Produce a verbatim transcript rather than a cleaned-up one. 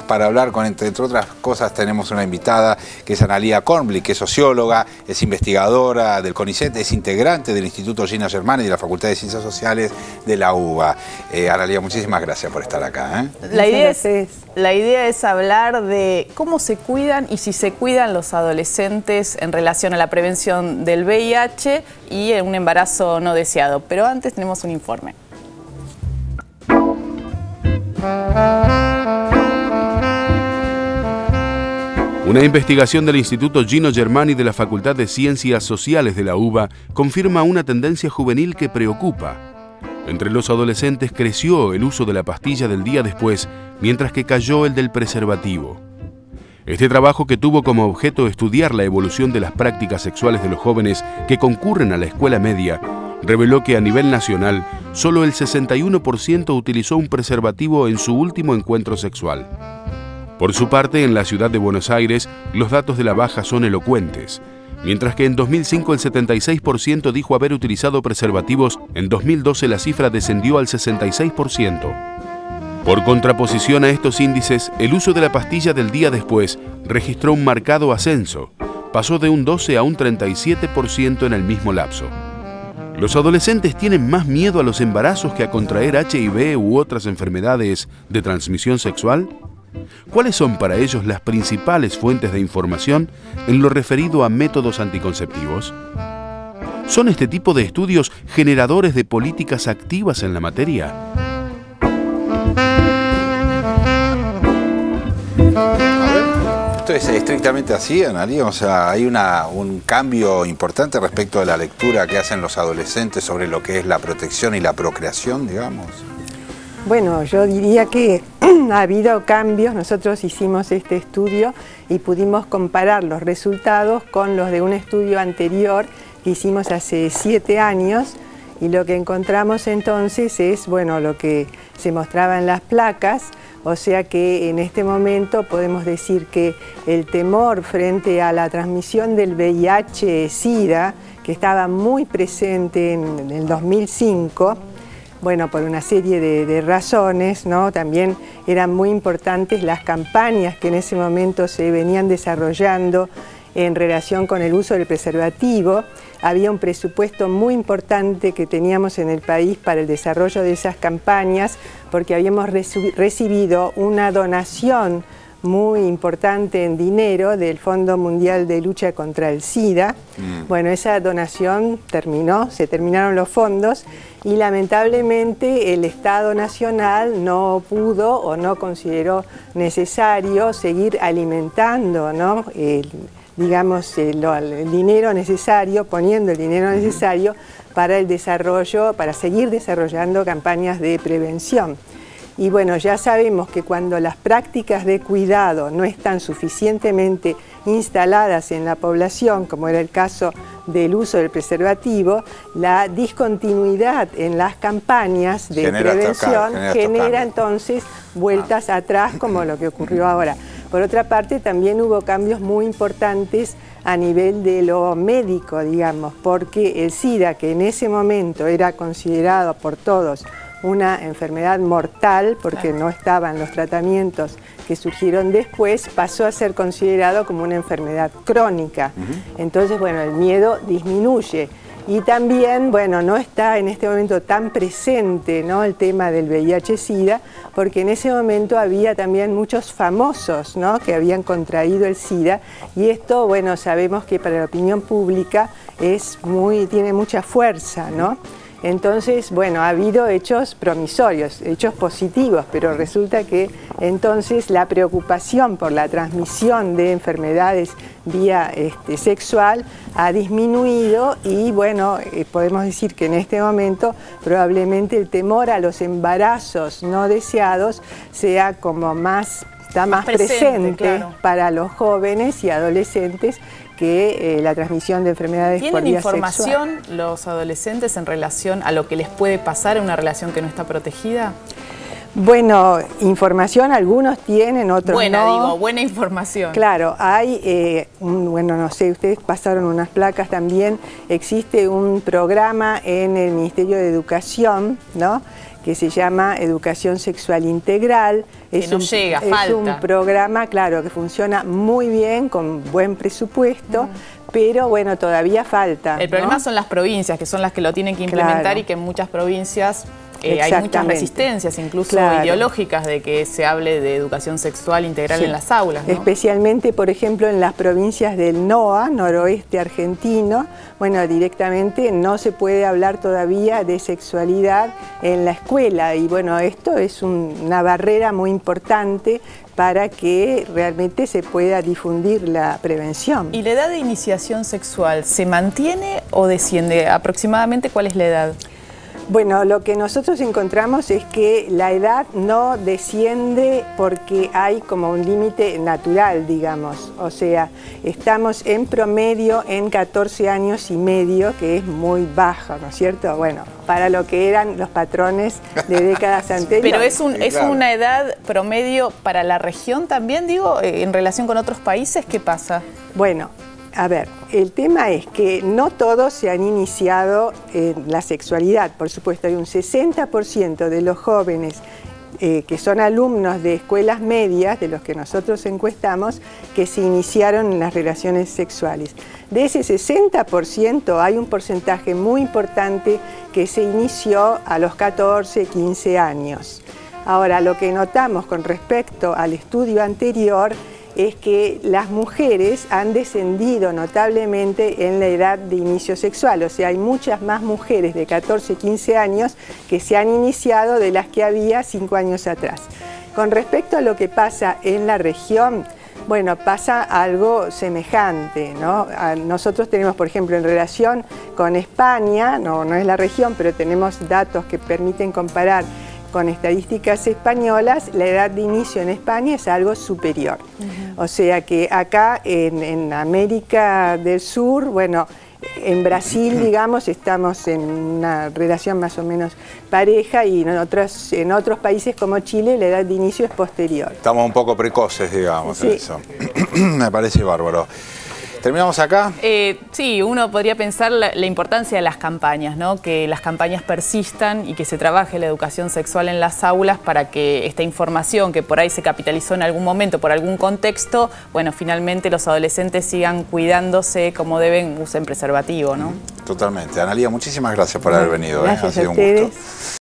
para hablar con, entre, entre otras cosas, tenemos una invitada que es Analía Kornblick, que es socióloga, es investigadora del CONICET, es integrante del Instituto Gino Germani y de la Facultad de Ciencias Sociales de la UBA. Eh, Analía, muchísimas gracias por estar acá. ¿eh? La idea es, la idea es hablar de cómo se cuidan y si se cuidan los adolescentes en relación a la prevención del V I H y un embarazo no deseado. Pero antes tenemos un informe. Una investigación del Instituto Gino Germani de la Facultad de Ciencias Sociales de la UBA confirma una tendencia juvenil que preocupa. Entre los adolescentes creció el uso de la pastilla del día después, mientras que cayó el del preservativo. Este trabajo, que tuvo como objeto estudiar la evolución de las prácticas sexuales de los jóvenes que concurren a la escuela media, reveló que a nivel nacional solo el sesenta y uno por ciento utilizó un preservativo en su último encuentro sexual. Por su parte, en la ciudad de Buenos Aires, los datos de la baja son elocuentes. Mientras que en dos mil cinco el setenta y seis por ciento dijo haber utilizado preservativos, en dos mil doce la cifra descendió al sesenta y seis por ciento. Por contraposición a estos índices, el uso de la pastilla del día después registró un marcado ascenso. Pasó de un doce a un treinta y siete por ciento en el mismo lapso. ¿Los adolescentes tienen más miedo a los embarazos que a contraer H I V u otras enfermedades de transmisión sexual? ¿Cuáles son para ellos las principales fuentes de información en lo referido a métodos anticonceptivos? ¿Son este tipo de estudios generadores de políticas activas en la materia? Esto es estrictamente así, Analía, o sea, hay una, un cambio importante respecto de la lectura que hacen los adolescentes sobre lo que es la protección y la procreación, digamos. Bueno, yo diría que ha habido cambios. Nosotros hicimos este estudio y pudimos comparar los resultados con los de un estudio anterior que hicimos hace siete años y lo que encontramos entonces es, bueno, lo que se mostraba en las placas, o sea que en este momento podemos decir que el temor frente a la transmisión del V I H SIDA, que estaba muy presente en el dos mil cinco, bueno, por una serie de, de razones, ¿no? También eran muy importantes las campañas que en ese momento se venían desarrollando en relación con el uso del preservativo. Había un presupuesto muy importante que teníamos en el país para el desarrollo de esas campañas, porque habíamos recibido una donación muy importante en dinero del Fondo Mundial de Lucha contra el SIDA. Mm. Bueno, esa donación terminó, se terminaron los fondos y lamentablemente el Estado Nacional no pudo o no consideró necesario seguir alimentando, ¿no? el, digamos, el, el dinero necesario, poniendo el dinero necesario para el desarrollo, para seguir desarrollando campañas de prevención. Y bueno, ya sabemos que cuando las prácticas de cuidado no están suficientemente instaladas en la población, como era el caso del uso del preservativo, la discontinuidad en las campañas de genera prevención tocar, genera, genera entonces vueltas ah. atrás, como lo que ocurrió ahora. Por otra parte, también hubo cambios muy importantes a nivel de lo médico, digamos, porque el SIDA, que en ese momento era considerado por todos una enfermedad mortal, porque no estaban los tratamientos que surgieron después, pasó a ser considerado como una enfermedad crónica. Uh-huh. Entonces, bueno, el miedo disminuye. Y también, bueno, no está en este momento tan presente, ¿no?, el tema del V I H SIDA, porque en ese momento había también muchos famosos, ¿no?, que habían contraído el SIDA, y esto, bueno, sabemos que para la opinión pública es muy, tiene mucha fuerza, ¿no? Entonces, bueno, ha habido hechos promisorios, hechos positivos, pero resulta que entonces la preocupación por la transmisión de enfermedades vía este, sexual ha disminuido y, bueno, eh, podemos decir que en este momento probablemente el temor a los embarazos no deseados sea como más, está más, más presente, presente claro, para los jóvenes y adolescentes que eh, la transmisión de enfermedades por vía sexual. ¿Tienen información los adolescentes en relación a lo que les puede pasar en una relación que no está protegida? Bueno, información algunos tienen, otros buena, no. Buena, digo, buena información. Claro, hay, eh, un, bueno, no sé, ustedes pasaron unas placas también, existe un programa en el Ministerio de Educación, ¿no?, que se llama Educación Sexual Integral. Que es no un, llega, es falta. un programa, claro, que funciona muy bien, con buen presupuesto, mm. pero bueno, todavía falta. El problema ¿no? son las provincias, que son las que lo tienen que implementar, claro. Y que en muchas provincias eh, hay muchas resistencias, incluso claro. ideológicas, de que se hable de educación sexual integral sí. en las aulas, ¿no? Especialmente, por ejemplo, en las provincias del N O A, noroeste argentino, bueno, directamente no se puede hablar todavía de sexualidad en la escuela, y bueno, esto es un, una barrera muy importante para que realmente se pueda difundir la prevención. ¿Y la edad de iniciación sexual se mantiene o desciende? ¿Aproximadamente cuál es la edad? Bueno, lo que nosotros encontramos es que la edad no desciende porque hay como un límite natural, digamos. O sea, estamos en promedio en catorce años y medio, que es muy bajo, ¿no es cierto? Bueno, para lo que eran los patrones de décadas anteriores. Pero es, un, es una edad promedio para la región también, digo, en relación con otros países, ¿qué pasa? Bueno, a ver, el tema es que no todos se han iniciado en la sexualidad. Por supuesto, hay un sesenta por ciento de los jóvenes eh, que son alumnos de escuelas medias, de los que nosotros encuestamos, que se iniciaron en las relaciones sexuales. De ese sesenta por ciento hay un porcentaje muy importante que se inició a los catorce, quince años. Ahora, lo que notamos con respecto al estudio anterior es que las mujeres han descendido notablemente en la edad de inicio sexual, o sea, hay muchas más mujeres de catorce, quince años que se han iniciado de las que había cinco años atrás. Con respecto a lo que pasa en la región, bueno, pasa algo semejante, ¿no? Nosotros tenemos, por ejemplo, en relación con España, no, no es la región, pero tenemos datos que permiten comparar con estadísticas españolas, la edad de inicio en España es algo superior. Uh-huh. O sea que acá en, en América del Sur, bueno, en Brasil, digamos, estamos en una relación más o menos pareja, y en otros, en otros países como Chile la edad de inicio es posterior. Estamos un poco precoces, digamos, sí. en eso. Me parece bárbaro. ¿Terminamos acá? Eh, sí, uno podría pensar la, la importancia de las campañas, ¿no? Que las campañas persistan y que se trabaje la educación sexual en las aulas para que esta información que por ahí se capitalizó en algún momento, por algún contexto, bueno, finalmente los adolescentes sigan cuidándose como deben, usen preservativo, ¿no? Totalmente. Analía, muchísimas gracias por haber venido. Gracias ¿eh? Ha sido a ustedes. un gusto.